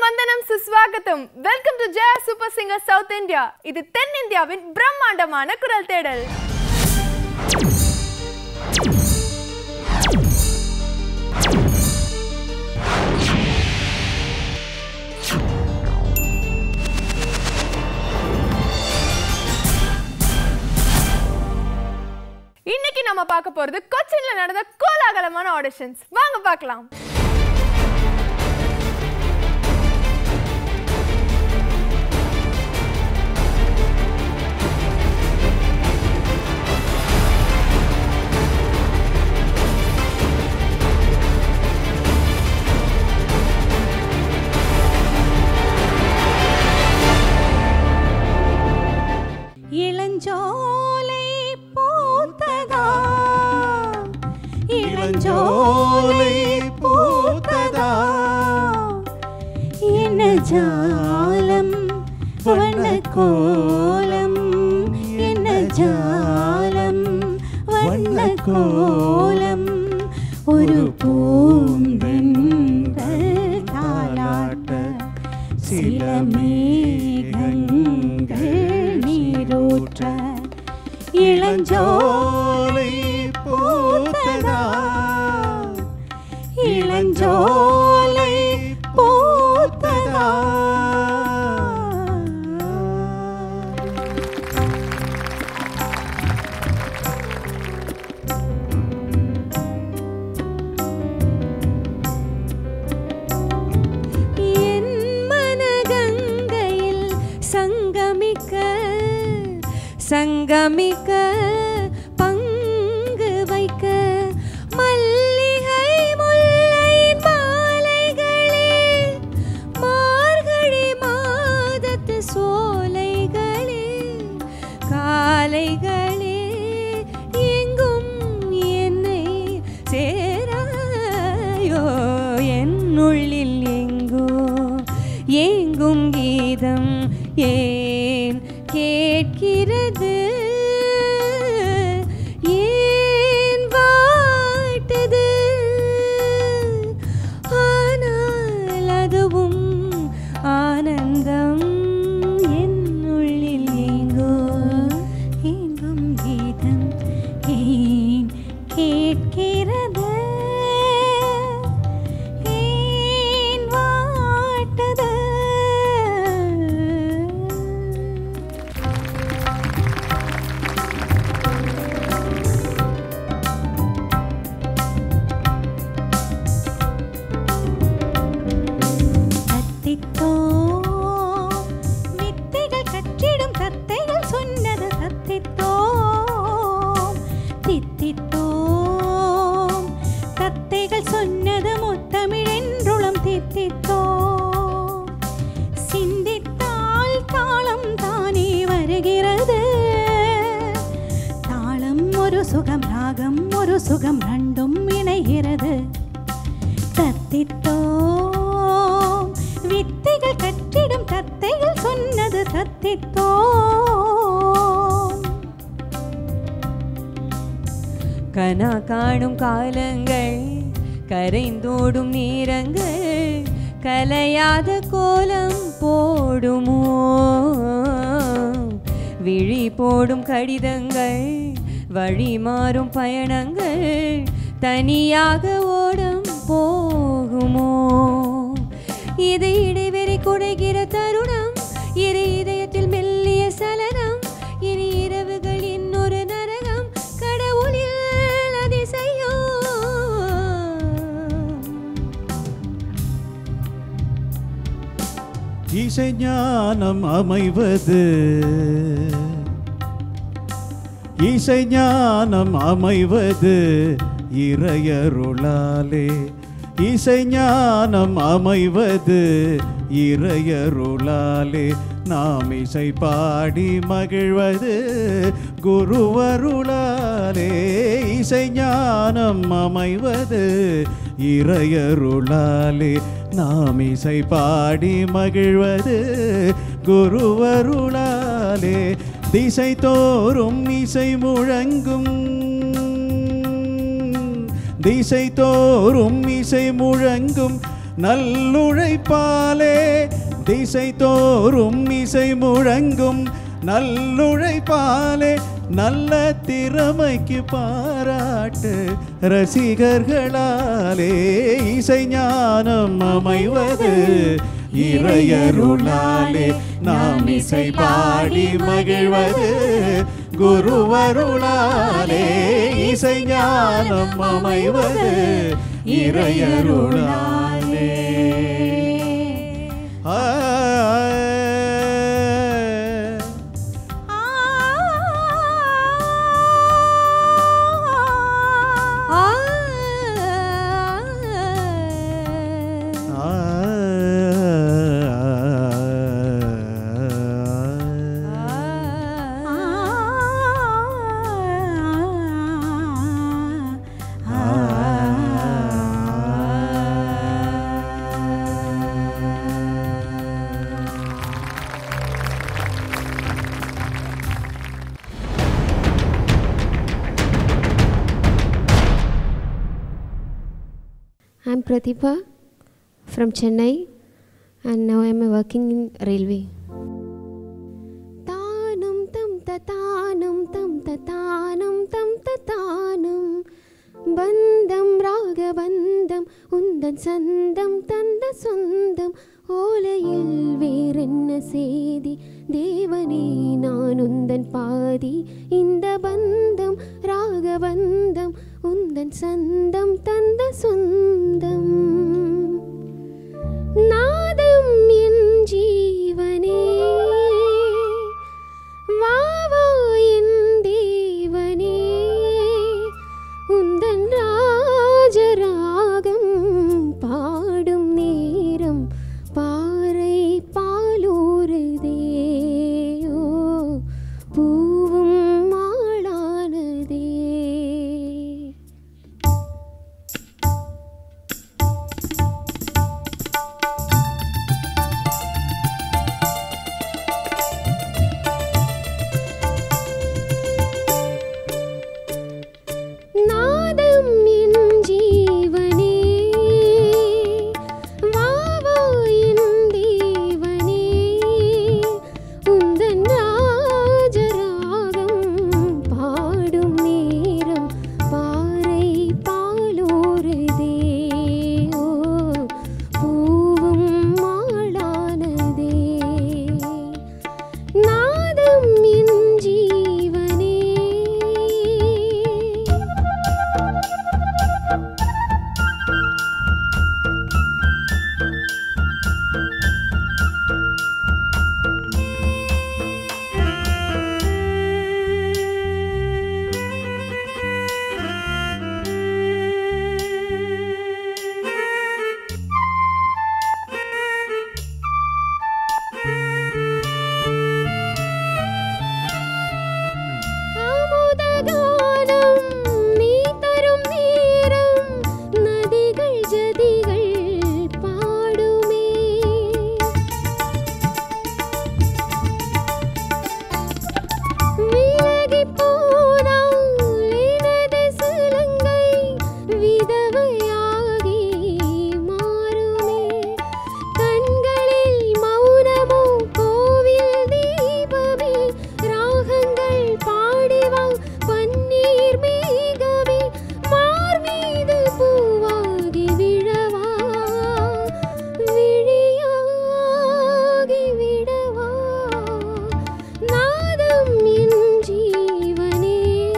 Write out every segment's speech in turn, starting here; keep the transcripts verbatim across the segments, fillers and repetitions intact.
வந்தனம் சுஸ்வாகத்தம். Welcome to Jaya super singer South India. இது தென் இந்தியாவின் பிரம்மாண்டமான குரல் தேடல். இன்னைக்கு நம்ம பார்க்க போறது கொச்சின்ல நடந்த கோலாகலமான ஆடிஷன்ஸ். வாங்க பார்க்கலாம். இளஞ்சோலை பூத்ததா இளஞ்சோலை பூத்ததா என்ன ஜாலம் வண்ணக்கோலம் என்ன ஜாலம் வண்ணக்கோலம் ஒரு பூந்தென்றல் தாலாட்ட சில மேகங்கள் நீரூற்ற இளஞ்சோலை பூத்ததா இளஞ்சோலை பூத்ததா. என் மனகங்கையில் சங்கமிக்க சங்கமிக்க பங்கு வைக்க மல்லிகை முல்லை மாலைகளே மார்கழி மாதத்து சோலைகளே காலைகளே எங்கும் என்னை சேராயோ என்னுள்ளில் எங்கோ எங்கும் கீதம் ஏன் கேட்கிறது ஏன் வாட்டது ஆனால் அதுவும் ஆனந்தம் என்னுள்ளில் எங்கோ எங்கும் கீதம் ஏன் கேட்கிறது ஏன் வாட்டது. வித்தைகள் கற்றிடும் தத்தைகள் சொன்னது தத்தித்தோம் தித்தித்தோம் தத்தைகள் சொன்னது முத்தமிழென்றுளம் தித்தித்தோம் சிந்தித்தால் தாளம் தானே வருகிறது தாளம் ஒரு சுகம் ராகம் ஒரு சுகம் ரெண்டும் இணைகிறது தத்தித்தோம் வித்தைகள் கற்றிடும் தத்தைகள் சொன்னது தத்தித்தோம். கனா காணும் காலங்கள் கரைந்தோடும் நேரங்கள் கலையாத கோலம் போடுமோ விழி போடும் கடிதங்கள் வழி மாறும் பயணங்கள் தனியாக ஓடம் போகுமோ இது இடைவெளி குடைகிற தருணம் இரு இதயத்தில் மெல்லிய சலனம் இனி இரவுகள் இன்னொரு நரகம் கடவுளில் அதிசயம். இசை ஞானம் அமைவது இசை ஞானம் அமைவது இறையருளாலே இசை ஞானம் அமைவது இறையருளாலே நாம் இசை பாடி மகிழ்வது குருவருளாலே இசை ஞானம் அமைவது இறையருளாலே நாம் இசை பாடி மகிழ்வது குருவருளாலே திசை தோறும் இசை முழங்கும் திசை தோறும் இசை முழங்கும் நல்லுழைப்பாலே திசை தோறும் இசை முழங்கும். நல்லுழைப்பாலே நல்ல திறமைக்கு பாராட்டு. ரசிகர்களாலே இசை ஞானம் அமைவது. இறையருளாலே நாம் இசை பாடி மகிழ்வது. குருவருளாலே இசை ஞானம் அமைவது. இறையருளாலே. ஆ I'm Pratibha from Chennai and now I'm working in railway. Tanum tam tatanum tam tatanum tam tatanum bandam raga bandam undan sandam tanda sundam ஓலையில் வேறென்ன சேதி தேவனே நான் உந்தன் பாதி இந்த பந்தம் ராகபந்தம் உந்தன் சந்தம் தந்த சொந்தம் நாதம் என் ஜீவனே வாவா என் தேவனே உந்தன் ராஜராகம் பாடும் நேரம் பாறை பாலூருதேயோ பூவும் மாளானதே. நாதம் என் ஜீவனே வாவா என் தேவனே உந்தன் ராஜராகம் பாடும் நேரம் பாறை பாலூருதேயோ பூவும் மாளானதே. நாதம் என் ஜீவனே. அமுதகானம் நீ தரும் நேரம் நதிகள் ஜதிகள் பாடுமே. விலகிப் போனால் எனது சிலங்கை விதவையாகி மாறுமே. கண்களில் மௌனமோ கோவில் தீபமே ராகங்கள் பாடிவா பன்னீர் மேகமே மார்மீது பூவாகி விழவா விழியாகி விடவா. நாதம் என் ஜீவனே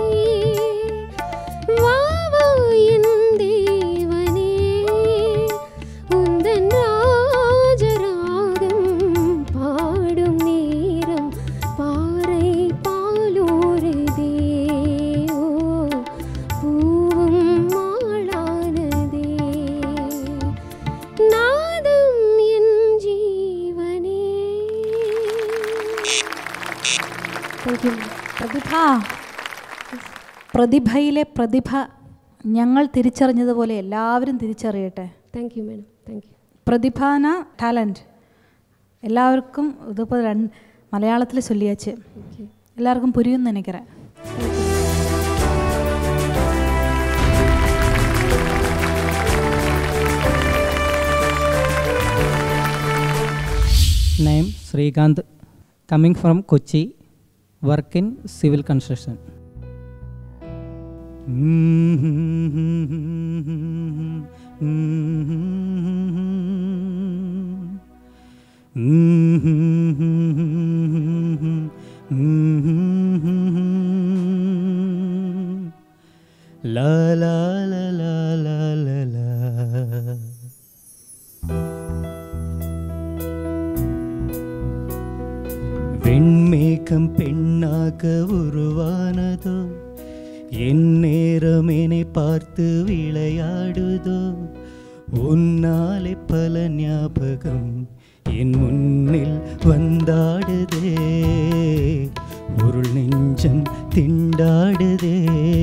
வாவா என் தேவனே உந்தன் ராஜராகம் பாடும் நேரம் பாறை பாலூருதேயோ பூவும் மாளானதே. நாதம் என் ஜீவனே. പ്രതിഭ പ്രതിഭയിലെ പ്രതിഭ ഞങ്ങൾ തിരിച്ചറിഞ്ഞതുപോലെ എല്ലാവരും തിരിച്ചറിയട്ടെ. Thank you madam. Thank you. പ്രതിഭാന ടാലൻറ്റ് എല്ലാവർക്കും ഇതിപ്പോൾ രണ്ട് മലയാളത്തിൽ ചൊല്ലിയാച്ച് Okay. എല്ലാവർക്കും പുരിയുമെന്ന് എനിക്കറിയാം. Srikanth, coming from Kochi, work in civil construction. La la la la la la la. வெண்மேகம் பெண்ணாக உருவானதோ, என் நேரம் என்னை பார்த்து விளையாடுதோ, உன்னாலே பல ஞாபகம் என் முன்னில் வந்தாடுதே, உருள் நெஞ்சம் திண்டாடுதே.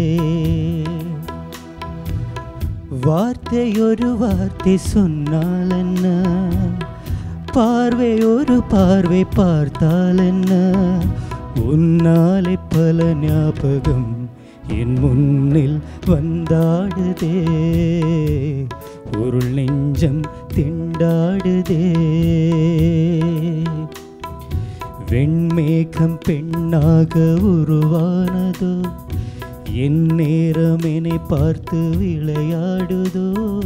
வார்த்தை ஒரு வார்த்தை சொன்னால் என்ன, பார்வை ஒரு பார்வை பார்த்தால் என்ன, உன்னாலே பல ஞாபகம் என் முன்னில் வந்தாடுதே, உருள் நெஞ்சம் திண்டாடுதே. வெண்மேகம் பெண்ணாக உருவானதோ, என் நேரம் என்னை பார்த்து விளையாடுதோ.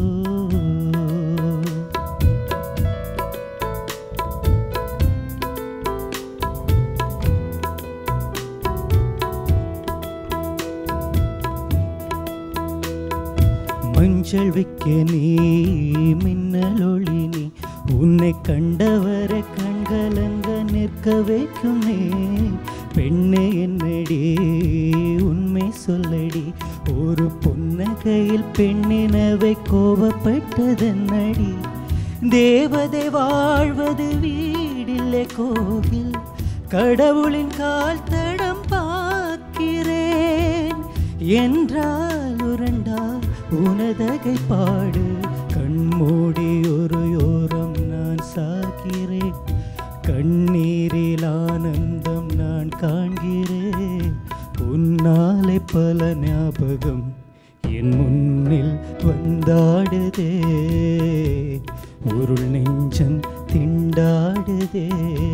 மஞ்சள் வைக்க நீ மின்னல் ஒளி நீ, உன்னை கண்டவரை கண்கலங்க நிற்க வைக்கும் நீ. பெண்ணே என்னடி உண்மை சொல்லடி, ஒரு புன்னகையில் பெண்ணினவை கோபப்பட்டதென்னடி. தேவதை வாழ்வது வீடில்லை கோவில், கடவுளின் கால் தடம் பார்க்கிறேன் என்றால் உரண்டால் உனதகை பாடு. கண்மூடி ஒரு யோரம் நான் சாகிறேன், கண்ணீரில் ஆனந்தம் நான் காண்கிறேன். உன்னாலே பல ஞாபகம் என் முன்னில் வந்தாடுதே, உருள் நெஞ்சம் திண்டாடுதே.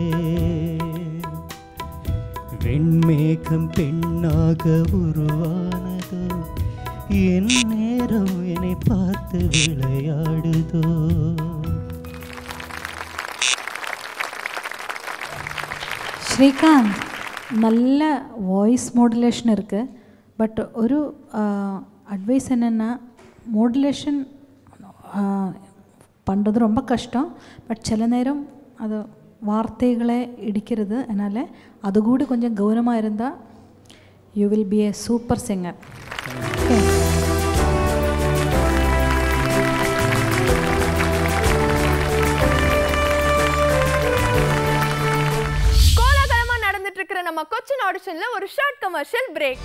வெண்மேகம் பெண்ணாக உருவானதோ, என் நேரம் என்னை பார்த்து விளையாடுதோ. ஸ்ரீகாந்த், நல்ல வாய்ஸ் மாடுலேஷன் இருக்குது. பட் ஒரு அட்வைஸ் என்னென்னா, மாடுலேஷன் பண்ணுறது ரொம்ப கஷ்டம். பட் சில நேரம் அது வார்த்தைகளை இடிக்கிறது. அதனால் அதுகூடி கொஞ்சம் கவனமாக இருந்தால் you will be a super singer. Okay. கோலாகலமா நடந்துட்டு இருக்கிற நம்ம கொச்சின் ஆடிஷன்ல ஒரு ஷார்ட் கமர்ஷியல் பிரேக்.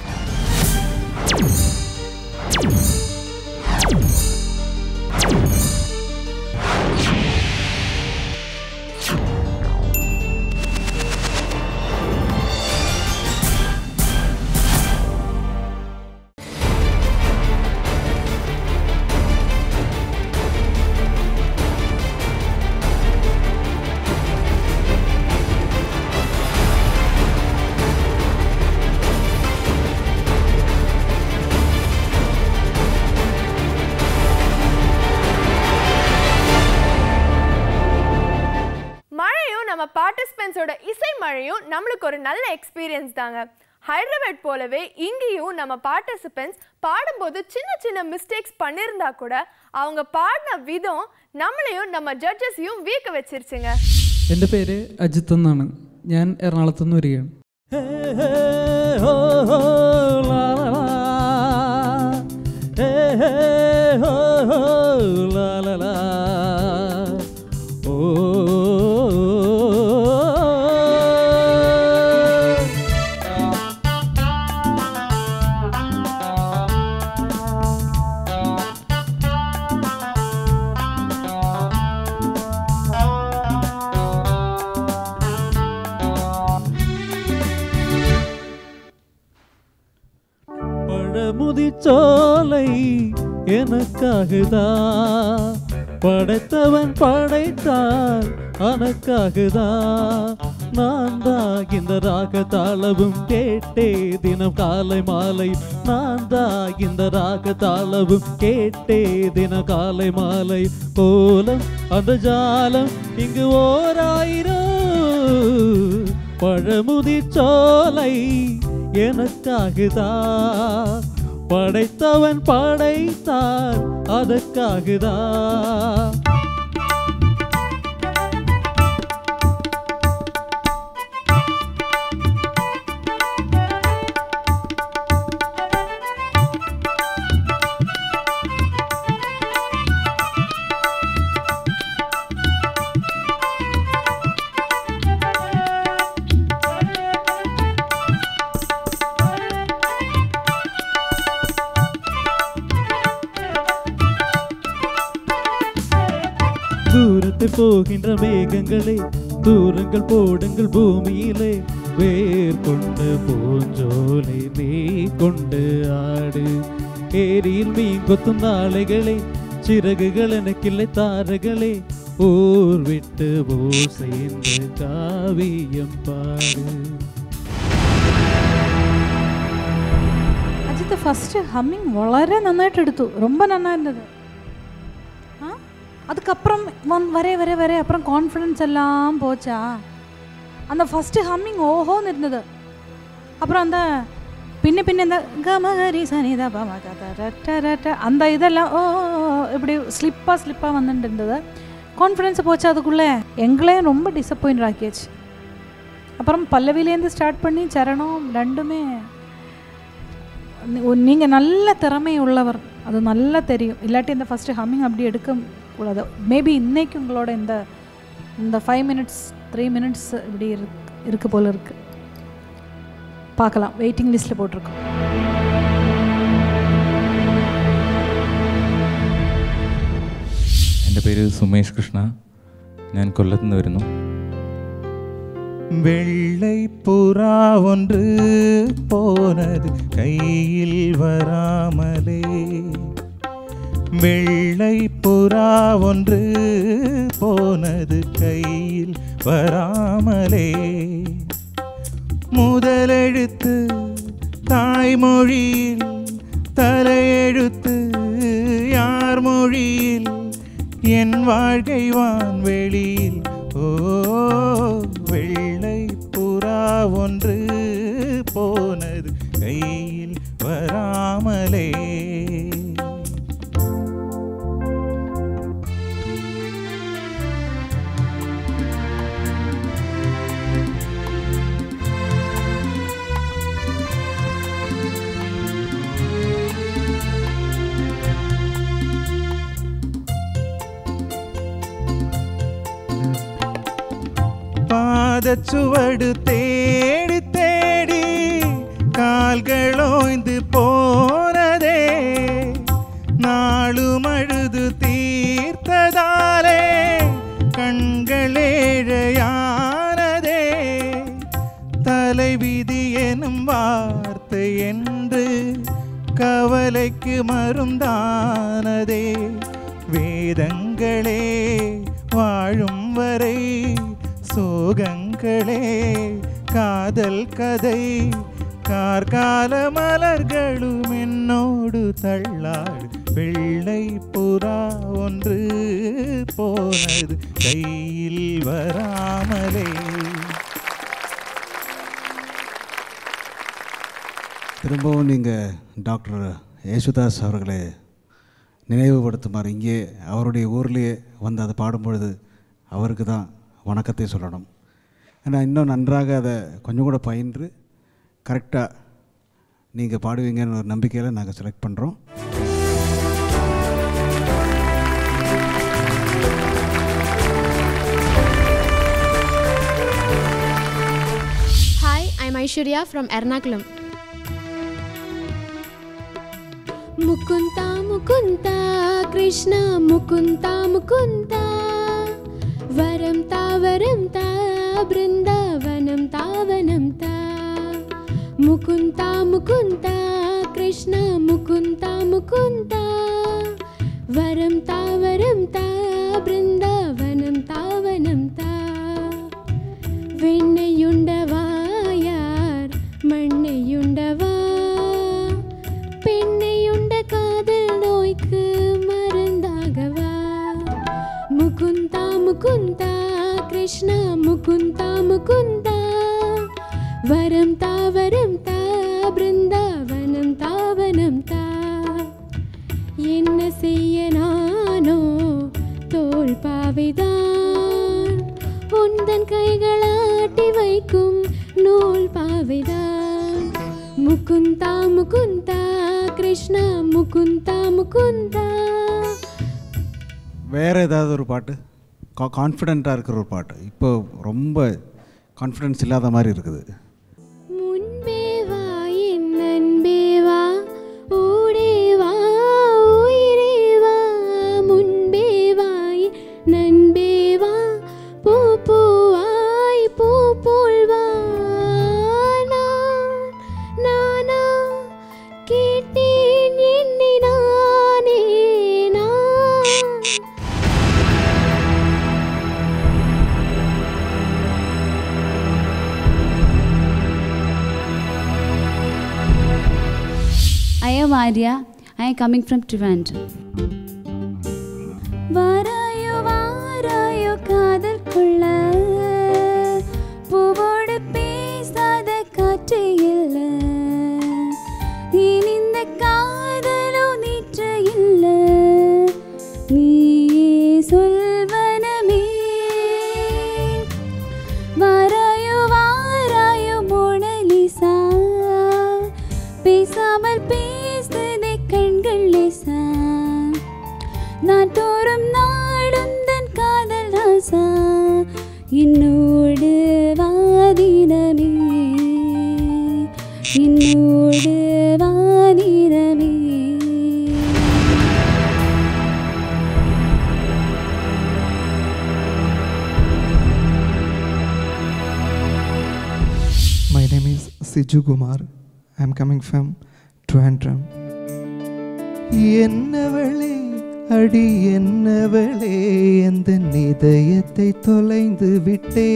நம்ம பார்ட்டிசிபென்ட்ஸோட இசை மழையும் நம்மளுக்கு ஒரு நல்ல எக்ஸ்பீரியன்ஸ் தாங்க. ஹைதராபாத் போலவே இங்கேயும் நம்ம பார்ட்டிசிபென்ட்ஸ் பாடும்போது சின்ன சின்ன மிஸ்டேக்ஸ் பண்ணியிருந்தா கூட அவங்க பாடின விதம் நம்மளையும் நம்ம ஜட்ஜஸையும் வீக்க வச்சிருச்சுங்க. എൻ്റെ പേര് അജിത്ത് എന്നാണ്. ഞാൻ എറണാകുളത്തു നിന്ന് വരികയാണ്. முதிச்சோலை எனக்காகதா படைத்தவன் படைத்தான் அனக்காகுதான் நான் தான் இந்த ராக தாளவும் கேட்டே தினம் காலை மாலை நான் தான் இந்த ராக தாளவும் கேட்டே தினம் காலை மாலை கோலம் அந்த ஜாலம் இங்கு ஓராயிரம் பழமுதி சோலை எனக்காகுதான் படைத்தவன் படைத்தார் அதற்காகுதான் தூரத்தில் போகின்ற மேகங்களே தூரங்கள் போடுங்கள் பூமியிலே வேர் கொண்டு பூஞ்சோலை நீ கொண்டு ஆடு ஏரியில் மீன் கொத்தும் நாளைகளே சிறகுகள் எனக்கில்லை தாரகளே ஊர் விட்டு ஊர் சேர்ந்து காவியம் பாடு. അജിത്ത് ഫസ്റ്റ് ഹമ്മിങ് വളരെ നന്നായിട്ട് എടുത്തു ரொம்ப നന്നാ இருந்தது. அதுக்கப்புறம் வந் வரே வரே வரே அப்புறம் கான்ஃபிடன்ஸ் எல்லாம் போச்சா அந்த ஃபஸ்ட்டு ஹம்மிங் ஓஹோன்னு இருந்தது. அப்புறம் அந்த பின்ன பின்ன இந்த கமகரி சனிதா பாமக அந்த இதெல்லாம் ஓ இப்படி ஸ்லிப்பாக ஸ்லிப்பாக வந்துட்டு இருந்தது. கான்ஃபிடென்ஸ் போச்சு அதுக்குள்ளே எங்களையும் ரொம்ப டிசப்பாயிண்ட் ஆக்கியாச்சு. அப்புறம் பல்லவிலேருந்து ஸ்டார்ட் பண்ணி சரணம் ரெண்டுமே நீங்கள் நல்ல திறமை உள்ளவர் அது நல்லா தெரியும். இல்லாட்டி இந்த ஃபஸ்ட்டு ஹம்மிங் அப்படி எடுக்க கூடாது. மேபி இன்னைக்கு உங்களோட இந்த இந்த ஃபைவ் மினிட்ஸ் த்ரீ மினிட்ஸ் இப்படி இருக்கு இருக்கு போல இருக்கு. பார்க்கலாம், வெயிட்டிங் லிஸ்ட்டில் போட்டிருக்கோம். എൻ്റെ പേര് സുമേഷ് കൃഷ്ണ. ഞാൻ കൊല്ലത്ത് നിന്ന് വരുന്നു. வெள்ளை புறா ஒன்று போனது கையில் வராமலே வெள்ளை புறா ஒன்று போனது கையில் வராமலே முதலெழுத்து தாய்மொழியில் தலையெழுத்து யார் மொழியில் என் வாழ்க்கை வான்வெளியில் ஓ வெள்ளை புறா ஒன்று போனது கையில் வராமலே. பாதச்சுவடு தேடி தேடி கால்களோய்ந்து போனதே நாளும் அழுது தீர்த்ததாலே கண்களேழையானதே தலைவிதி எனும் வார்த்தை என்று கவலைக்கு மருந்தானதே வேதங்களே வாழும் வரை சோகங்களே காதல் கதை கார்கால மலர்களும் என்னோடு தள்ளாடு வெள்ளை புறா ஒன்று போனது கையில் வராமலே. திரும்பவும் நீங்கள் டாக்டர் யேசுதாஸ் அவர்களை நினைவுபடுத்துமாறு இங்கே அவருடைய ஊர்லேயே வந்து அதை பாடும்பொழுது அவருக்கு தான் வணக்கத்தை சொல்லணும். ஏன்னா இன்னும் நன்றாக அதை கொஞ்சம் கூட பயின்று கரெக்டாக நீங்கள் பாடுவீங்கன்னு ஒரு நம்பிக்கையில் நாங்கள் செலக்ட் பண்ணுறோம். Hi, I'm Aishwarya from Ernakulam. Mukunta Mukunta Krishna Mukunta Mukunta Varam ta varam ta Brindavanam ta vanam ta Mukunta Mukunta Krishna Mukunta Mukunta Varam ta varam ta Brindavanam ta vanam ta Mukunda Krishna Mukunda Mukunda वरं ता वरं ता बृन्दावनं तावनं ता என்ன செய்ய நானோ தோள் பாவைதான் உந்தன் கைகளாட்டி வைக்கும் நூல் பாவைதான் முகுந்தா முகுந்தா கிருஷ்ணா முகுந்தா முகுந்தா. வேறு ஏதாவது ஒரு பாட்டு கா கான்ஃபிடெண்ட்டாக இருக்கிற ஒரு பாட்டு, இப்போ ரொம்ப கான்ஃபிடென்ஸ் இல்லாத மாதிரி இருக்குது. முன்பே வா என் நண்பே வா ஊடே வா உயிரே வா முன்பே வா என் நண்பே வா பூ பூவாய் பூ போல் வா நான் நானா கேட்டேன் என்னை நானே நான். I am Arya. I am coming from Trivandrum. வாராயோ வாராயோ காதல் கொள்ள பூவோடு பேசாத காற்று இல்லை இந்த காதலோ நீற்று இல்லை நீயே சொல்வனமே. வாராயோ வாராயோ மோனலிசா பேசாமல் பேசுதே கண்கள் லேசா நான் தோறும் நாடுந்தன் காதல் ராசா என்னோடு வாதினமே என்னோடு வாதினமே. My name is Siju Kumar. I am coming from Trivandrum. Ennavale அடி என்னவளே எந்த இதயத்தை தொலைந்து விட்டே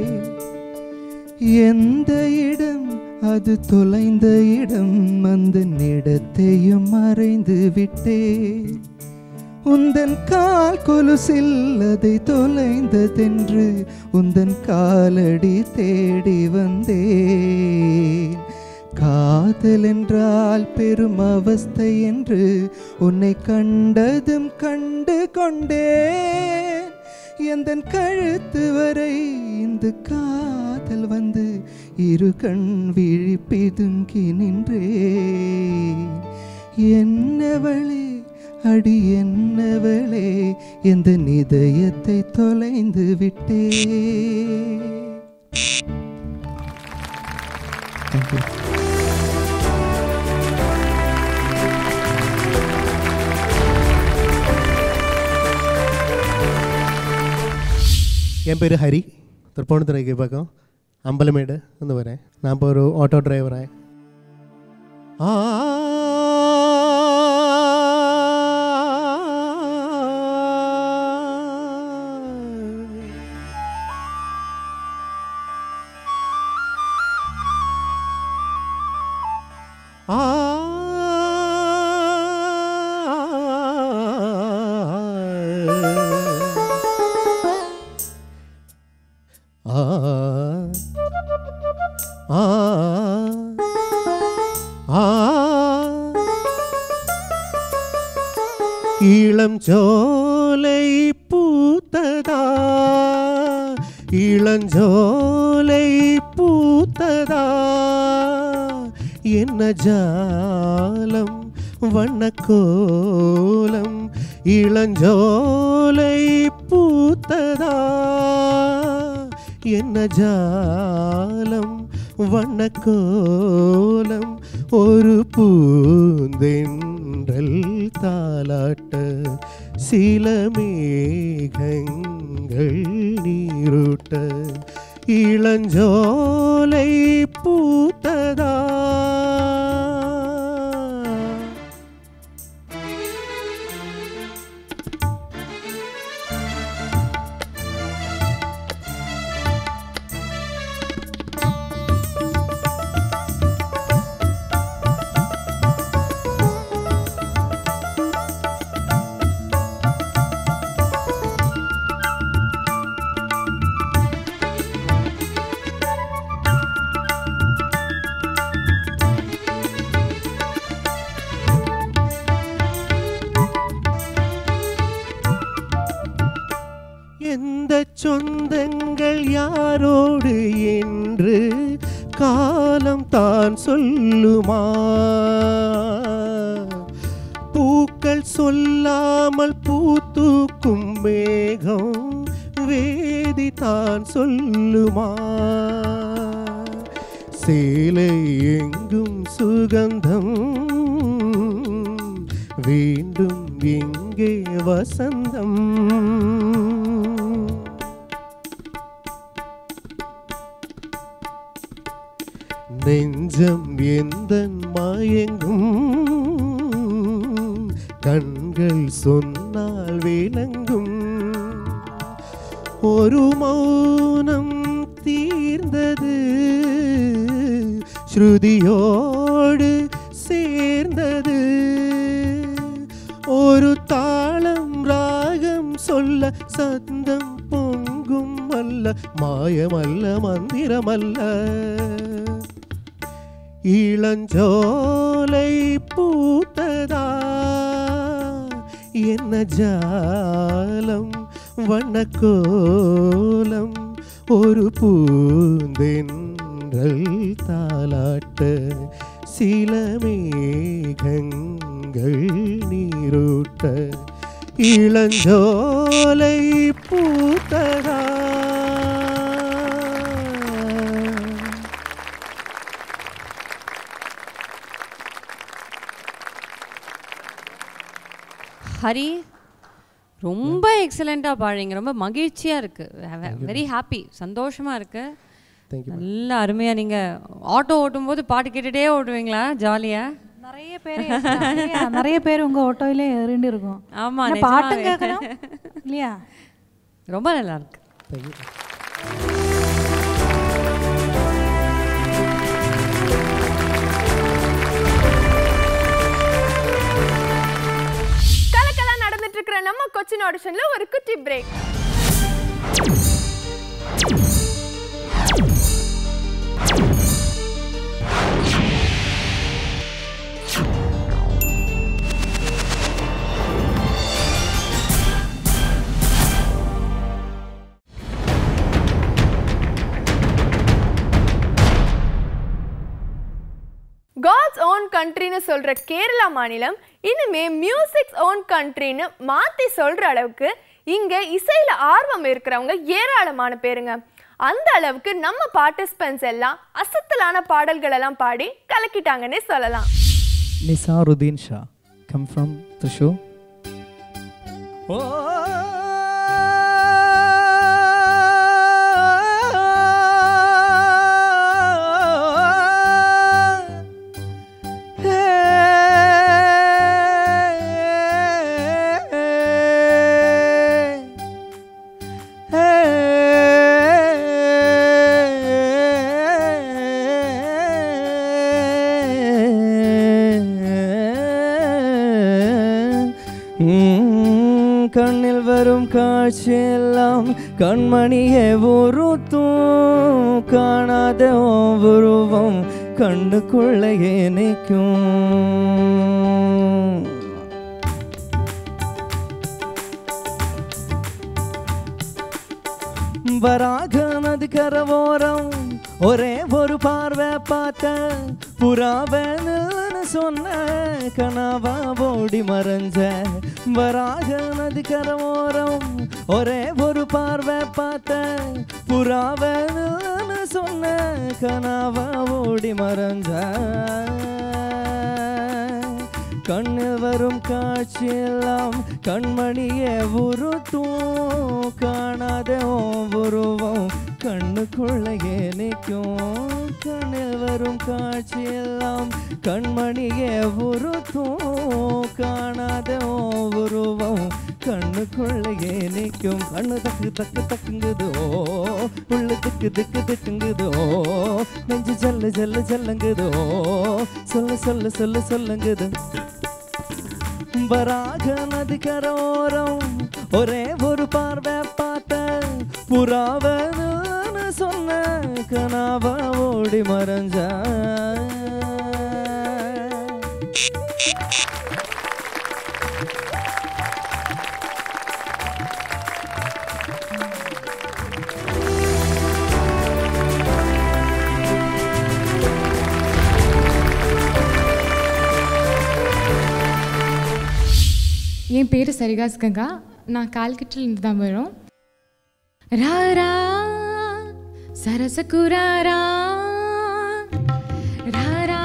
எந்த இடம் அது தொலைந்த இடம் அந்த இடத்தையும் மறைந்து விட்டே உந்தன் கால் கொலுசில் அதை தொலைந்ததென்று உந்தன் காலடி தேடி வந்தேன். காதல் என்றால் பெரும் அவஸ்தை என்று உன்னை கண்டதும் கண்டு கொண்டேன். எந்தன் கழுத்து வரை இந்த காதல் வந்து இரு கண் விழி பிதுங்கி நின்றேன். என்னவளே அடி என்னவளே எந்த இதயத்தை தொலைந்து விட்டே. Thank you. என் பேர் ஹரி, திருப்போணத்துறைக்கு பக்கம் அம்பலமேடு வந்து வரேன். நான் இப்போ ஒரு ஆட்டோ டிரைவராக ஆ ஆ இளம் ஜோலை பூத்ததா இளஞ்சோலை பூத்ததா என்ன ஜாலம் வண்ணக்கோலம் இளஞ்சோலை பூத்ததா என்ன ஜாலம் வண்ணக்கோலம் ஒரு பூந்தென்றல் தாலாட்ட சில மேகங்கள் நீரூட்ட இளஞ்சோலை பூத்ததா சொந்தங்கள் யாரோடு என்று காலம் தான் சொல்லுமா? பூக்கள் சொல்லாமல் பூத்தூக்கும் மேகம் வேதி தான் சொல்லுமா? சேலை எங்கும் சுகந்தம் வேண்டும் இங்கே வசந்தம். நெஞ்சம் எந்தன் மயங்கும் கண்கள் சொன்னால் விளங்கும். ஒரு மௌனம் தீர்ந்தது ஸ்ருதியோடு சேர்ந்தது. ஒரு தாளம் ராகம் சொல்ல சந்தம் பொங்கும் அல்ல, மாயமல்ல மந்திரமல்ல. இளஞ்சோலை பூத்ததா என்ன ஜாலம் வண்ணக்கோலம். ஒரு பூந்தென்றல் தாலாட்ட சில மேகங்கள் நீரூட்ட. இளஞ்சோலை பூத்ததா. ஹரி ரொம்ப எக்ஸலண்ட்டாக பாடுறீங்க. ரொம்ப மகிழ்ச்சியாக இருக்குது. வெரி ஹாப்பி, சந்தோஷமாக இருக்குது. நல்லா அருமையாக. நீங்கள் ஆட்டோ ஓட்டும்போது பாட்டு கேட்டுகிட்டே ஓட்டுவீங்களா ஜாலியாக? நிறைய பேர் நிறைய பேர் உங்கள் ஆட்டோவிலே ஏறிண்டு இருக்கும். ஆமாம், பாட்டு கேட்கணும் இல்லையா? ரொம்ப நல்லா இருக்கு. நம்ம கொச்சின் ஆடிஷன்ல ஒரு குட்டி பிரேக். God's own countryன்னு சொல்ற கேரளா மாநிலம் இனிமே மியூசிக்ஸ் ஓன் கண்ட்ரின்னு மாற்றி சொல்கிற அளவுக்கு இங்கே இசையில் ஆர்வம் இருக்கிறவங்க ஏராளமான பேருங்க. அந்த அளவுக்கு நம்ம பார்ட்டிசிபென்ட்ஸ் எல்லாம் அசத்தலான பாடல்கள் எல்லாம் பாடி கலக்கிட்டாங்கன்னே சொல்லலாம். Nizaruddin Shah come from Thrissur. ஓ கண்ணில் வரும் காட்சியெல்லாம் கண்மணியே உறுத்தும், காணாத உருவம் கண்ணுக்குள்ளே நிற்கும். வராக நதி கரவோரம் ஒரே ஒரு பார்வை பார்த்த புறாவன்னு சொன்ன கனவா ஓடி மறைஞ்ச. வராக நதி கரவோரம் ஒரே ஒரு பார்வை பார்த்த புறாவன்னு சொன்ன கனவா ஓடி மறைஞ்ச. கண்ணில் வரும் காட்சியெல்லாம் கண்மணியே உறுத்தும், காணாத உருவம் கண்ணுக்குள்ளே நிற்கும். கண்ணில் வரும் காட்சியெல்லாம் கண்மணியே உறுத்தும், காணாத உருவம் கண்ணுக்குள்ளே நிற்கும். கண்ணு தக்கு தக்கு தக்குங்குதோ, உள்ளு திக்கு திக்கு திக்குங்குதோ, நெஞ்சு ஜல்லு ஜல்லு ஜல்லுங்குதோ, சொல்லு சொல்லு சொல்லு சொல்லுங்குது. வராக நதி கரோரம் ஒரே ஒரு பார்வை பார்த்த புறாவன்னு சொன்ன கனவா ஓடி மறைஞ்ச. என் பேர் சரிகாஸ் கங்கா. நான் கால்கட்டிலிருந்து தான் வரோம். ராரா சரசகுராரா ராரா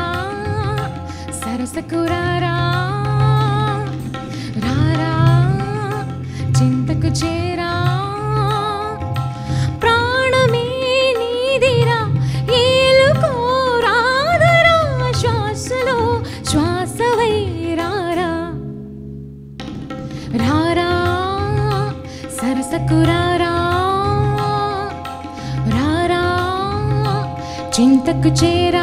సరసకురారా రారా చింతకు చేరా ప్రాణమే నీదిరా ఏలుకోరాదరా శ్వాసలో శ్వాసవై రారా రారా సరసకురారా రారా చింతకు చేరా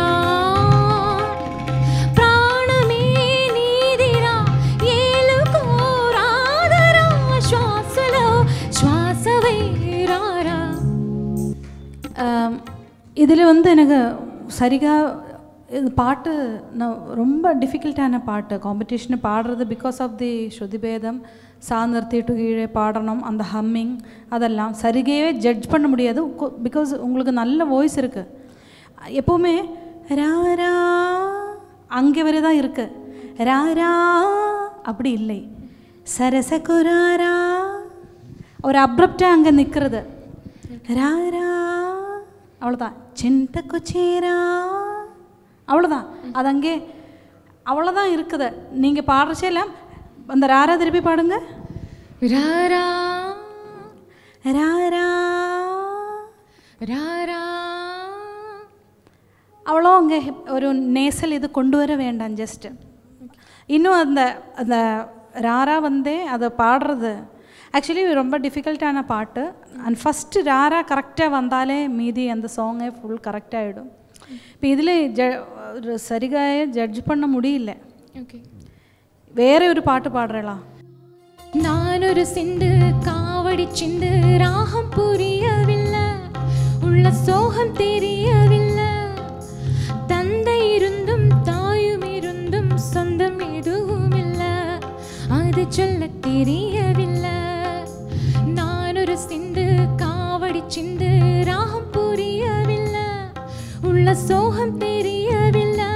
இதில் வந்து எனக்கு சரிகா இது பாட்டு நான் ரொம்ப டிஃபிகல்ட்டான பாட்டு காம்படிஷனை பாடுறது பிகாஸ் ஆஃப் தி ஸ்ருதிபேதம் சா நிறுத்திட்டு கீழே பாடணும் அந்த ஹம்மிங் அதெல்லாம் சரிகையே ஜட்ஜ் பண்ண முடியாது பிகாஸ் உங்களுக்கு நல்ல வாய்ஸ் இருக்குது. எப்போவுமே ராரா அங்கே வரை தான் இருக்குது, ராரா அப்படி இல்லை. சரசகுராரா ஒரு அப்ரப்டாக அங்கே நிற்கிறது ராரா அவ்வளோதான். சிந்தக்கு சேரா அவ்வளோதான், அது அங்கே அவ்வளோதான் இருக்குது. நீங்கள் பாடுறச்சே இல்லை அந்த ராரா திருப்பி பாடுங்க. ராரா ராரா ராரா அவ்வளோ அங்கே ஒரு நேசல் இது கொண்டு வர வேண்டாம். ஜஸ்ட்டு இன்னும் அந்த அந்த ராரா வந்து அதை பாடுறது ஆக்சுவலி ரொம்ப டிஃபிகல்ட்டான பாட்டு. அண்ட் ஃபஸ்ட்டு ராரா கரெக்டாக வந்தாலே மீதி அந்த சாங்கே ஃபுல் கரெக்டாகிடும். இப்போ இதில் ஜ சரிகாயை ஜட்ஜ் பண்ண முடியல. ஓகே, வேற ஒரு பாட்டு பாடுறலாம். நானொரு சிந்து காவடி சிந்து ராகம் புரியவில்லை, உள்ள சோகம் தெரியவில்லை, தந்தை இருந்தும் தாயும் இருந்தும் சொந்தம் எதுவும் இல்லை, அது சொல்ல தெரியவில்லை. நானொரு சிந்து காவடி சிந்து ராகம் புரியவில்லை, உள்ள சோகம் தெரியவில்லை.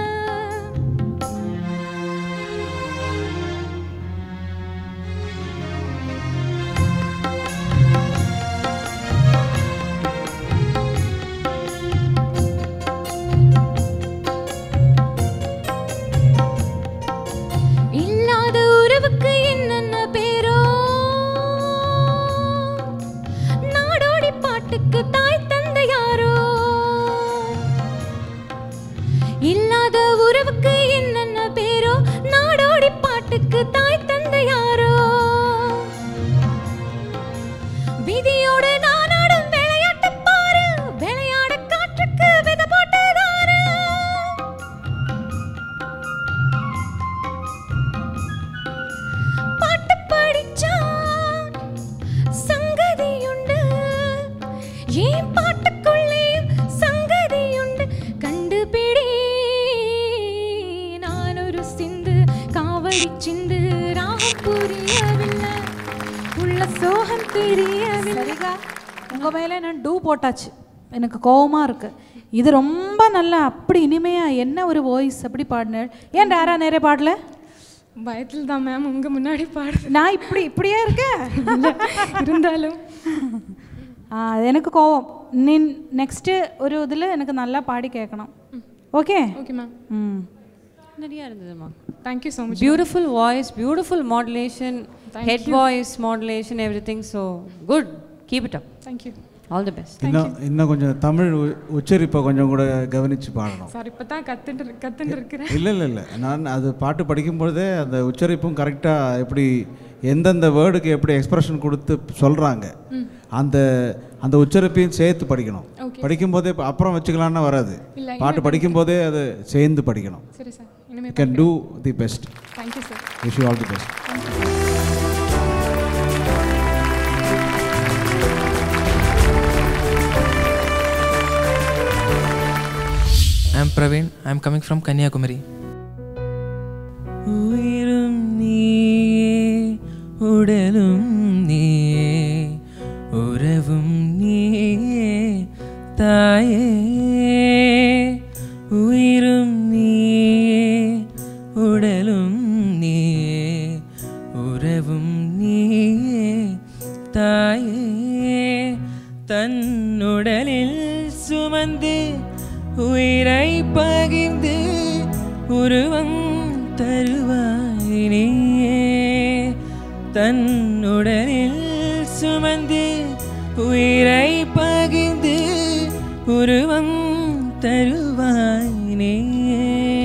இல்லாத உறவுக்கு என்னென்ன பேரோ, நாடோடி பாட்டுக்கு தாய் தந்தை யாரோ. இல்லாத உறவுக்கு என்னென்ன பேரோ, நாடோடி பாட்டுக்கு தாய் தந்தை யாரோ. விதியோட நானாடும் விளையாட்டு பாரு, விளையாட காற்றுக்கு வித போட்டதாரு. பாட்டு படிச்சா சங்கதியுண்டு, ஏன் பாட்டுக்குள்ளேயும் சங்கதியுண்டு, கண்டுபிடி. நான் ஒரு சிந்து காவடி சிந்து ராகம் புரியவில்லை, உள்ள சோகம் தெரியவில்லை. சரிகா உங்கள் மேலே நான் டூ போட்டாச்சு, எனக்கு கோபமாக இருக்குது. இது ரொம்ப நல்லா அப்படி இனிமையாக என்ன ஒரு வாய்ஸ் அப்படி பாடினேன். ஏன் யாரா நேரே பாடல? பயத்தில் தான் மேம் உங்கள் முன்னாடி பாடு. நான் இப்படி இப்படியே இருக்கேன் இருந்தாலும் எனக்கு கோவம். நீ நெக்ஸ்ட்டு ஒரு இதில் எனக்கு நல்லா பாடி கேட்கணும். Okay okay ma'am. ம் நிறையா இருந்ததுமா. Thank you so much. Beautiful voice, beautiful modulation, head voice modulation, everything. So good, keep it up. Thank you, all the best. இன்னும் இன்னும் கொஞ்சம் தமிழ் உச்சரிப்பை கொஞ்சம் கூட கவனித்து பாடணும். சார் இப்போ தான் கற்றுட்டு கற்றுட்டு இருக்கிறேன். இல்லை இல்லை இல்லை நான் அது பாட்டு படிக்கும்பொழுதே அந்த உச்சரிப்பும் கரெக்டாக எப்படி எந்தெந்த வேர்டுக்கு எப்படி எக்ஸ்ப்ரெஷன் கொடுத்து சொல்கிறாங்க அந்த அந்த உச்சரிப்பையும் சேர்த்து படிக்கணும். படிக்கும்போதே அப்புறம் வச்சுக்கலான்னு வராது, பாட்டு படிக்கும்போதே அது சேர்ந்து படிக்கணும். சரி சார், இனிமேல் can do the best. Thank you sir. Wish you all the best. I am Praveen. I am coming from Kanyakumari. உயிரும் நீயே உடலும் நீயே உறவும் நீயே தாயே. உயிரும் நீயே உடலும் நீயே உறவும் நீயே தாயே தன்னுடலில் சுமந்து உயிரை பகிர்ந்து உருவம் தருவாய் நீயே தன்னுடலில் சுமந்து உயிரை பகிர்ந்து உருவம் தருவாய் நீயே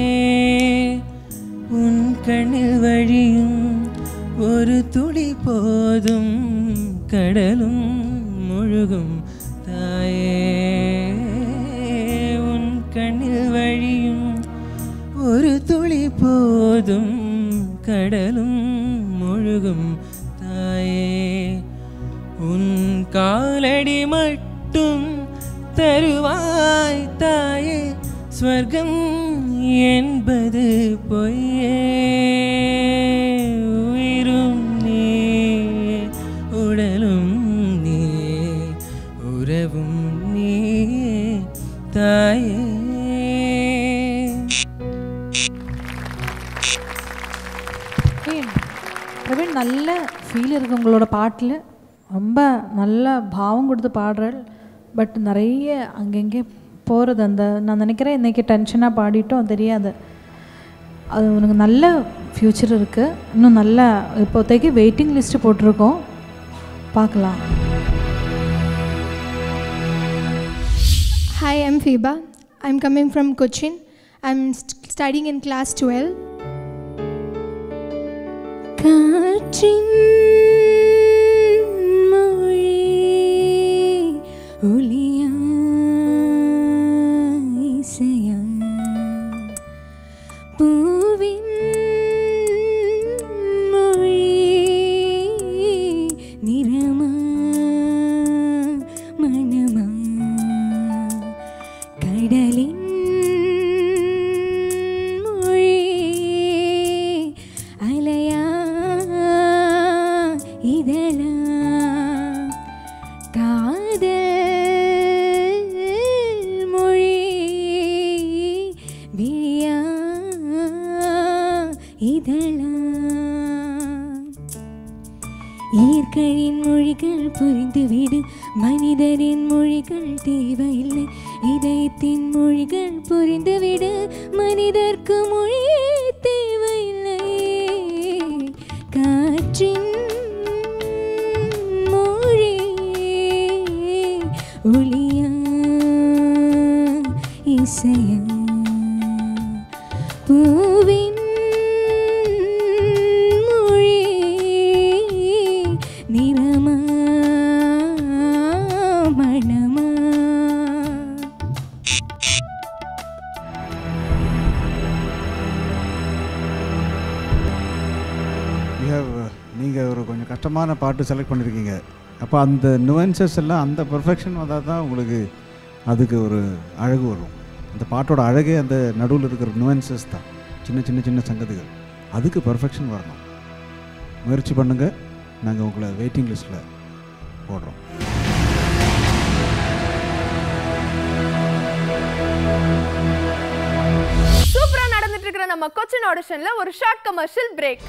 உன் கண்ணில் வழியும் ஒரு துளி போதும் கடலும் முழுகும் தாயே உன் கண்ணில் வழியும் ஒரு துளி போதும் கடலும் முழுகும் தாயே உன் காலடி மட்டும் தருவாய் தாயே ஸ்வர்க்கம் என்பது பொய்யே உயிரும் நீ உடலும் நீ உறவும் நீ தாயே பிரவீன் நல்ல ஃபீல் இருக்குது உங்களோட பாட்டில் ரொம்ப நல்ல பாவம் கொடுத்து பாடுறாள் பட் நிறைய அங்கங்கே போகிறது அந்த நான் நினைக்கிறேன் இன்றைக்கி டென்ஷனாக பாடிட்டோம் தெரியாது அது உனக்கு நல்ல ஃப்யூச்சர் இருக்குது இன்னும் நல்ல இப்போதைக்கு வெயிட்டிங் லிஸ்ட்டு போட்டிருக்கோம் பார்க்கலாம். Hi, I'm Fiba. I'm coming from Cochin. I'm st- studying in class twelve. காற்றின் மொழி ஒளியா இசையா பூவின் மொழி நிறமா மனமா கடலின் மொழி அலையா இதழா காதல் மொழி விழியா இதழா இயற்கையின் மொழிகள் புரிந்துவிடு மனிதரின் மொழிகள் தேவையில்லை இதயத்தின் மொழிகள் புரிந்துவிடு மனிதர்க்கு மொழி தேவையில்லை காற்றின் மொழி ஒளியா இசையா பூவின் மொழி நிறமா மனமா நீங்கள் ஒரு கொஞ்சம் கஷ்டமான பாட்டு செலக்ட் பண்ணியிருக்கீங்க. அப்போ அந்த நுவன்சஸ் எல்லாம் அந்த பர்ஃபெக்ஷன் வந்தால் தான் உங்களுக்கு அதுக்கு ஒரு அழகு வரும். அந்த பாட்டோட அழகே அந்த நடுவில் இருக்கிற நுவன்சஸ் தான், சின்ன சின்ன சின்ன சங்கதிகள். அதுக்கு பர்ஃபெக்ஷன் வரணும். முயற்சி பண்ணுங்கள். நாங்கள் உங்களை வெயிட்டிங் லிஸ்ட்டில் போடுறோம். சூப்பரா நடந்துட்டு இருக்கிற நம்ம கொச்சின் ஆடிஷன்ல ஒரு ஷார்ட் கமர்ஷியல் பிரேக்.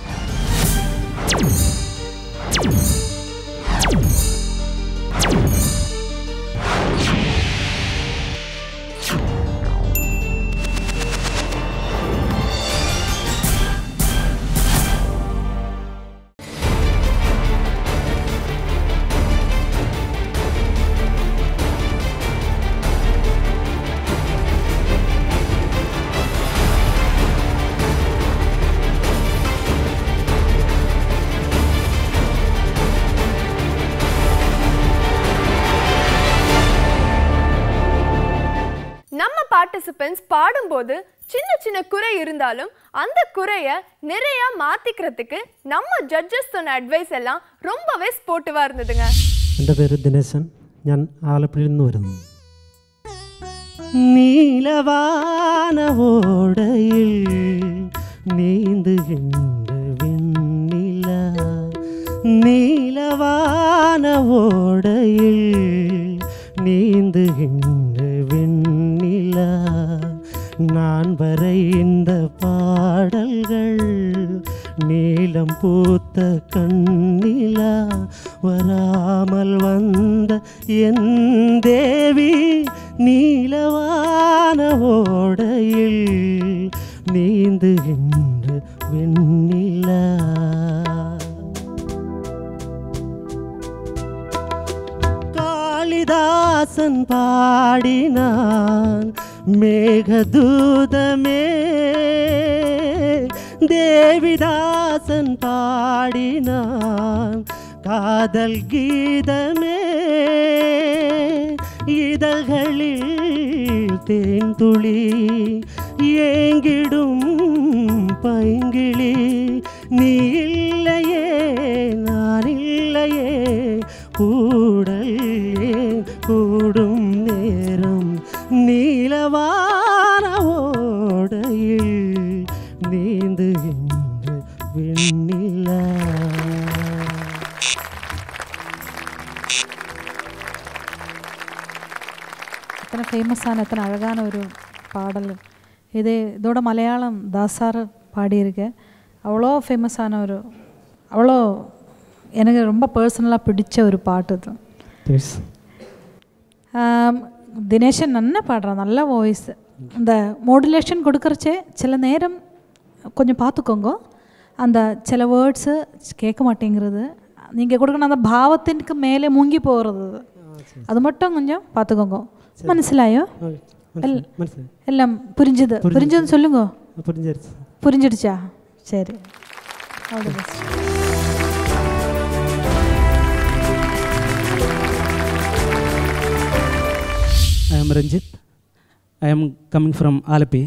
நம்ம பார்ட்டிசிபென்ட்ஸ் பாடும்போது சின்ன சின்ன குறை இருந்தாலும் அந்த குறைய நிறைய மாத்திக்கிறதுக்கு நம்ம ஜட்ஜஸ் சொன்ன அட்வைஸ் எல்லாம் ரொம்பவே ஸ்போர்ட்டிவா இருந்ததுங்க. എൻ്റെ പേര് ദിനേശൻ. ഞാൻ ആലപ്പുഴയിൽ നിന്ന് വരുന്നു. നീലവാന ഓടയിൽ നീന്തുകിன்ற വെണ്ണില നീലവാന ഓടയിൽ நீந்துகின்ற வெண்ணிலா நான் வரைந்த பாடல்கள் நீலம் பூத்த பூத்த கண்ணிலா வராமல் வந்த என் தேவி நீலவான ஓடையில் நீந்துகின்ற வெண்ணிலா. காளிதாசன் பாடினான் மேகதூதமே, தேவிதாசன் பாடினான் காதல் கீதமே. இதழ்களில் தேன்துளி ஏங்கிடும் பைங்கிளி, நீ இல்லையே நான் இல்லையே கூடல் ஏன் கூடும் நேரம் நீலவான ஓடையில் நீந்துகின்ற வெண்ணிலா. எத்தனை ஃபேமஸான எத்தனை அழகான ஒரு பாடல் இது. இதோட மலையாளம் தாசார் பாடியிருக்கு. அவ்வளோ ஃபேமஸான ஒரு அவ்வளோ எனக்கு ரொம்ப பர்சனலாக பிடிச்ச ஒரு பாட்டு இது. தினேஷன் நல்லா பாடுறான், நல்ல வாய்ஸ். இந்த மாடுலேஷன் கொடுக்குறச்சே சில நேரம் கொஞ்சம் பார்த்துக்கோங்க, அந்த சில வேர்ட்ஸு கேட்க மாட்டேங்கிறது, நீங்கள் கொடுக்கணும் அந்த பாவத்திற்கு மேலே மூங்கி போகிறது, அது மட்டும் கொஞ்சம் பார்த்துக்கோங்க. മനസ്സിലായോ? എല്ലാം പുരിഞ്ചത് പുരിഞ്ചതെന്ന് சொல்லுங்க. புரிஞ்சிருச்சு. புரிஞ்சிடுச்சா? சரி. All the best. I am Ranjit. I am coming from Alapi.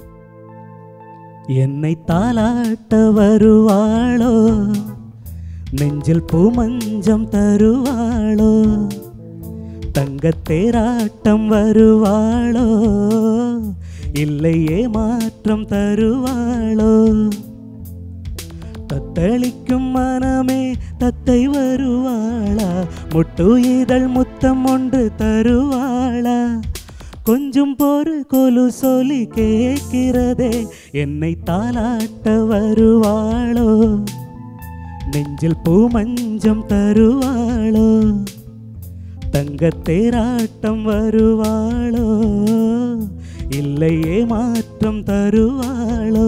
என்னை தாலாட்ட வருவாளோ, நெஞ்சில் பூமஞ்சம் தருவாளோ, தங்கத்தேராட்டம் வருவாளோ, இல்லையே மாற்றம் தருவாளோ. தத்தளிக்கும் மனமே தத்தை வருவாளா, முட்டு இதழ் முத்தம் ஒன்று தருவாளா. கொஞ்சம் பொறு கொலு சொல்லி கேட்கிறதே, என்னை தாலாட்ட வருவாளோ, நெஞ்சில் பூமஞ்சம் தருவாளோ, தங்கத்தேராட்டம் வருவாளோ, இல்லையே மாற்றம் தருவாளோ.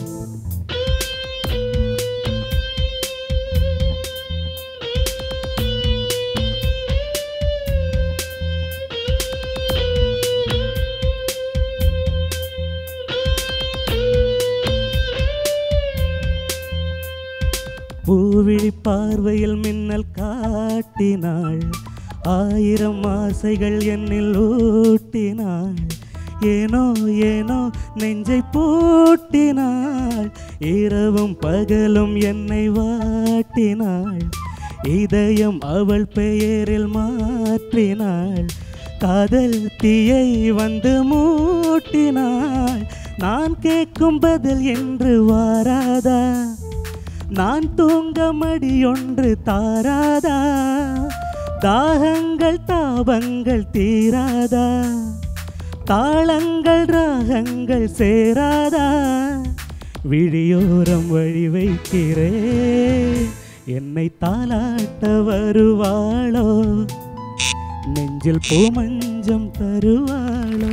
பூவிழி பார்வையில் மின்னல் காட்டினாள், ஆயிரம் ஆசைகள் என்னில் ஊட்டினாள், ஏனோ ஏனோ நெஞ்சை பூட்டினாள், இரவும் பகலும் என்னை வாட்டினாள், இதயம் அவள் பெயரில் மாற்றினாள், காதல் தீயை வந்து மூட்டினாள். நான் கேட்கும் பதில் என்று வாராதா, நான் தூங்க மடியொன்று தாராதா, தாகங்கள் தாபங்கள் தீராதா, தாளங்கள் ராகங்கள் சேராதா. விழியோரம் வழி வைக்கிறே, என்னை தாலாட்ட வருவாளோ, நெஞ்சில் பூமஞ்சம் தருவாளோ.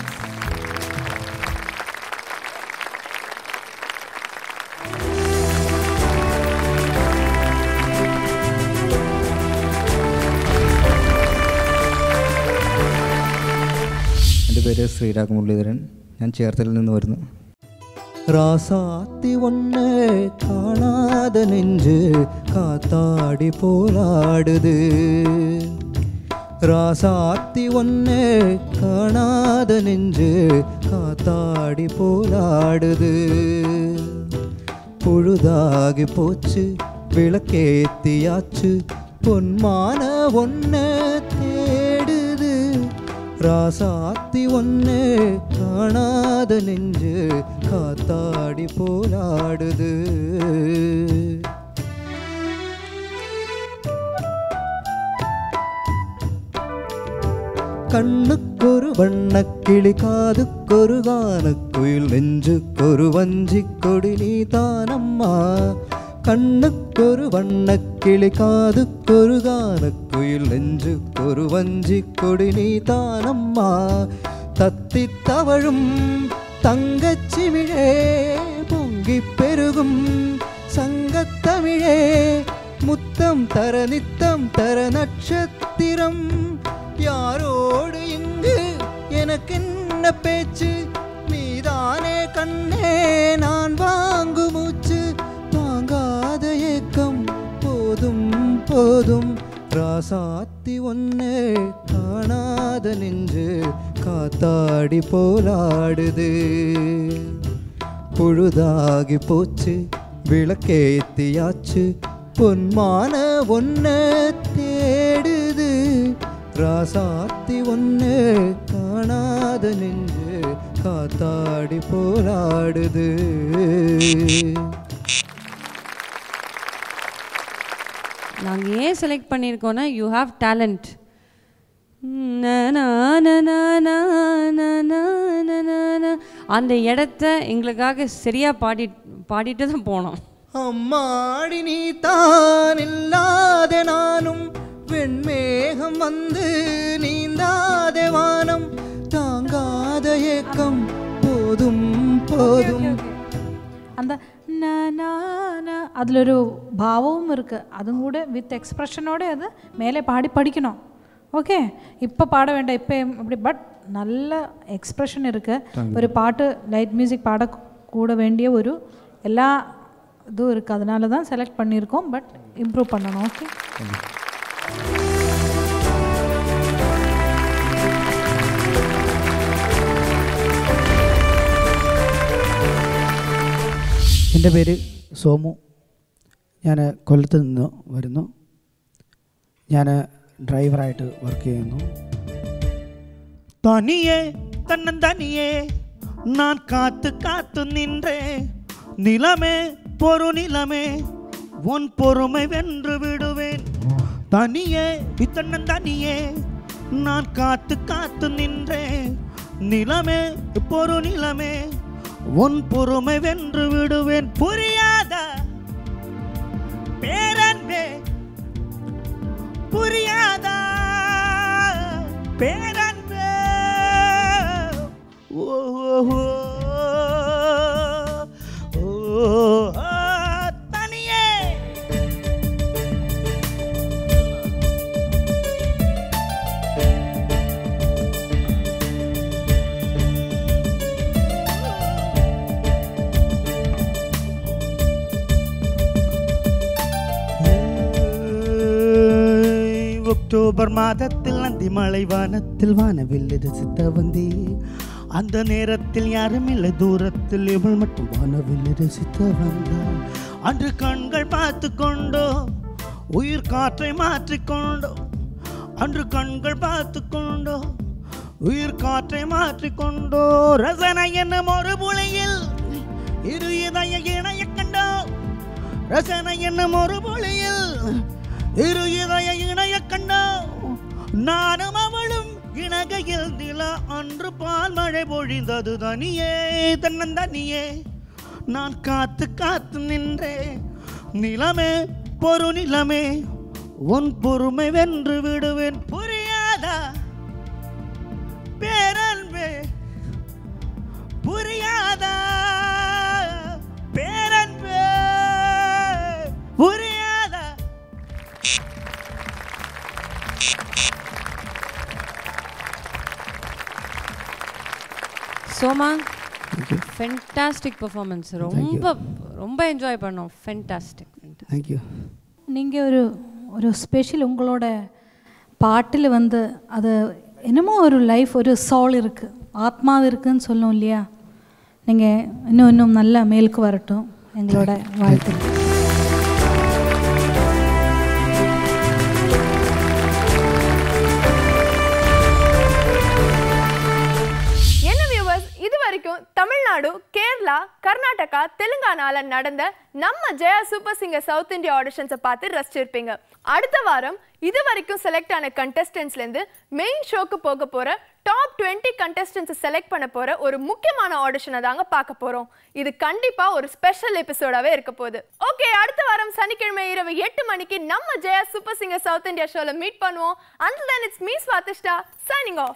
എൻ്റെ പേര് ശ്രീരാഗ് മുരളീധരൻ. ഞാൻ ചേർത്തലിൽ നിന്ന് വരുന്നു. ராசாத்தி ஒன்று காணாத நெஞ்சு காத்தாடி போராடுது, ராசாத்தி ஒன்று காணாத நெஞ்சு காத்தாடி போராடுது. பொழுதாகி போச்சு விளக்கேத்தியாச்சு, பொன்மான ஒன்று தேடுது, ராசாத்தி ஒன்று காணாத நெஞ்சு காத்தாடி போராடுது. கண்ணுக்கொரு வண்ணக்கிளி, காதுக்கொரு கானக்குயில், நெஞ்சுக்கொரு வஞ்சிக்கொடி நீ தானம்மா. கண்ணுக்கொரு வண்ணக்கிளி காதுக்கொரு கானக்குயில் நெஞ்சுக்கொரு வஞ்சி கொடி நீ தானம்மா தத்தி தவழும் தங்கச்சிமிழே பொங்கி பெருகும் சங்கத்தமிழே முத்தம் தர நித்தம் தர நட்சத்திரம் யாரோடு இங்கு எனக்கென்ன பேச்சு நீதானே கண்ணே நான் வாங்கு மூச்சு தாங்காத ஏக்கம் போதும் போதும் ராசாத்தி ஒன்னே காணாத நெஞ்சு காத்தாடி போலாடுது பொழுதாகி போச்சு விளக்கேத்தியாச்சு பொன்மான ஒன்ன தேடுது ராசாத்தி ஒன்னு காணாத நெஞ்சு காத்தாடி போராடுது. நாங்கள் ஏன் செலக்ட் பண்ணியிருக்கோன்னா யூ ஹாவ் டேலண்ட். அந்த இடத்த எங்களுக்காக சரியாக பாடி பாடிட்டு தான் போனோம். அம்மாடி நீ தான் இல்லாத நானும் வெண்மேகம் வந்து நீந்தாத வானம் தாங்காத ஏக்கம் போதும் போதும். அந்த அதிலொரு ഭാവവും இருக்குது, അതും കൂടെ വിത്ത് എക്സ്പ്രഷനോടെ അത് മേലെ പാടി പഠിക്കണം. ஓகே, இப்போ பாட வேண்டாம், இப்போ அப்படி பட் நல்ல எக்ஸ்ப்ரெஷன் இருக்குது. ஒரு பாட்டு லைட் மியூசிக் பாட கூட வேண்டிய ஒரு எல்லா இதுவும் இருக்குது, அதனால தான் செலக்ட் பண்ணியிருக்கோம். பட் இம்ப்ரூவ் பண்ணணும். ஓகே, എൻ്റെ പേര് സോമു. ഞാൻ കൊല്ലത്ത് നിന്ന് വരുന്നു. ഞാൻ ഡ്രൈവറായിട്ട് വർക്ക് ചെയ്യുന്നു. தனியே தன்னந்தனியே நான் காத்து காத்து நின்றே நிலமே பொறு நிலமே உன் பொறுமை வென்று விடுவேன். தனியே தன்னந்தனியே நான் காத்து காத்து நின்றே நிலமே பொறு நிலமே உன் பொறுமை வென்று விடுவேன். புரியாத பேரன்பே புரியாத பேரன்பே ஓ ஓ தனியே. அக்டோபர் மாதத்தில் நந்தி மலை வானத்தில் வானவில் ரசித்த வந்தி. அந்த நேரத்தில் யாரும் இல்லை தூரத்தில் இவள் மட்டும் வானவில் ரசித்த வந்தாள். அன்று கண்கள் பார்த்து கொண்டோ உயிர் காற்றை மாற்றிக்கொண்டோ. அன்று கண்கள் பார்த்து கொண்டோ உயிர் காற்றை மாற்றிக்கொண்டோ. ரசனை என்னும் ஒரு புலியில் இரு இதய இணைய கண்டோ. ரசனை என்னும் ஒரு புலியில் இரு இதய இணைய கண்டோ. நானும் அவளும் இணகையில் நில அன்று பால் மழை பொழிந்தது. தனியே தன்னந்தனியே நான் காத்து காத்து நின்றே நிலமே பொறு நிலமே உன் பொறுமை வென்று விடுவேன். புரியாதா பேரன்பே புரியாதா பேரன்பே புரியாதா. Soma, fantastic performance. ரொம்ப ரொம்ப என்ஜாய் பண்ணோம். ஃபென்டாஸ்டிக். தேங்க்யூ. நீங்கள் ஒரு ஒரு ஸ்பெஷல் உங்களோட பாட்டில் வந்து அது என்னமோ ஒரு லைஃப், ஒரு சோல் இருக்குது, ஆத்மாவு இருக்குதுன்னு சொல்லணும் இல்லையா? நீங்கள் இன்னும் இன்னும் நல்லா மேலுக்கு வரட்டும், எங்களோட வாழ்த்து. என்ன வியூவர்ஸ், இது வரைக்கும் தமிழ்நாடு, கேரளா, கர்நாடகா, தெலுங்கானால நடந்த நம்ம Jaya super singer South India ஆடிஷன்ஸை பார்த்து ரசிச்சிருப்பீங்க. அடுத்த வாரம் இது வரைக்கும் செலக்ட் ஆன கண்டஸ்டன்ட்ஸ்லேருந்து மெயின் ஷோக்கு போக போகிற டாப் டுவெண்ட்டி கண்டஸ்டன்ஸை செலக்ட் பண்ண போகிற ஒரு முக்கியமான ஆடிஷனை தாங்க பார்க்க போகிறோம். இது கண்டிப்பாக ஒரு ஸ்பெஷல் எபிசோடாகவே இருக்க போகுது. ஓகே, அடுத்த வாரம் சனிக்கிழமை இரவு எட்டு மணிக்கு நம்ம Jaya super singer South India ஷோவில் மீட் பண்ணுவோம். Until then, it's me Swatishtha signing off.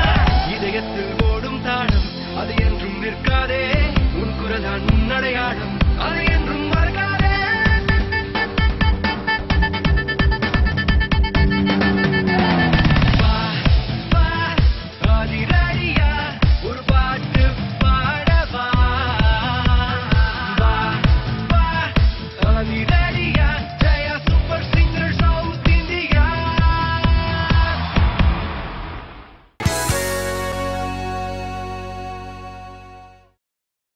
அது என்றும் நிற்காதே உன் குரல் அடையாளம்